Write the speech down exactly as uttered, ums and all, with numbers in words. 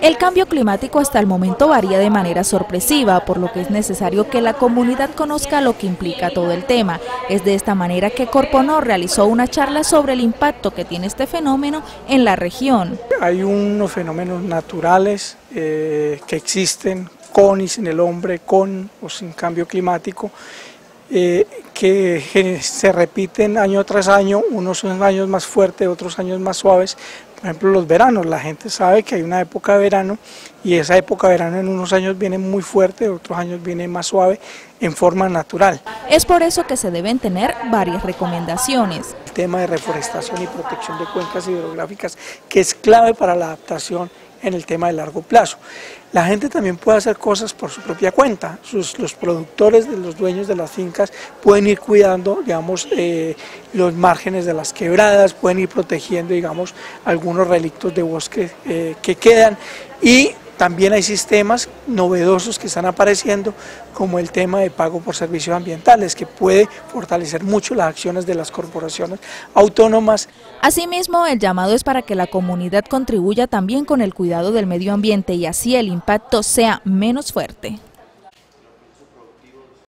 El cambio climático hasta el momento varía de manera sorpresiva, por lo que es necesario que la comunidad conozca lo que implica todo el tema. Es de esta manera que Corponor realizó una charla sobre el impacto que tiene este fenómeno en la región. Hay unos fenómenos naturales eh, que existen con y sin el hombre, con o sin cambio climático, eh, que se repiten año tras año, unos son años más fuertes, otros años más suaves. Por ejemplo, los veranos, la gente sabe que hay una época de verano y esa época de verano en unos años viene muy fuerte, otros años viene más suave en forma natural. Es por eso que se deben tener varias recomendaciones. El tema de reforestación y protección de cuencas hidrográficas, que es clave para la adaptación en el tema de largo plazo. La gente también puede hacer cosas por su propia cuenta. Sus, los productores, de los dueños de las fincas pueden ir cuidando, digamos, eh, los márgenes de las quebradas, pueden ir protegiendo, digamos, algunos relictos de bosque eh, que quedan, y también hay sistemas novedosos que están apareciendo, como el tema de pago por servicios ambientales, que puede fortalecer mucho las acciones de las corporaciones autónomas. Asimismo, el llamado es para que la comunidad contribuya también con el cuidado del medio ambiente y así el impacto sea menos fuerte.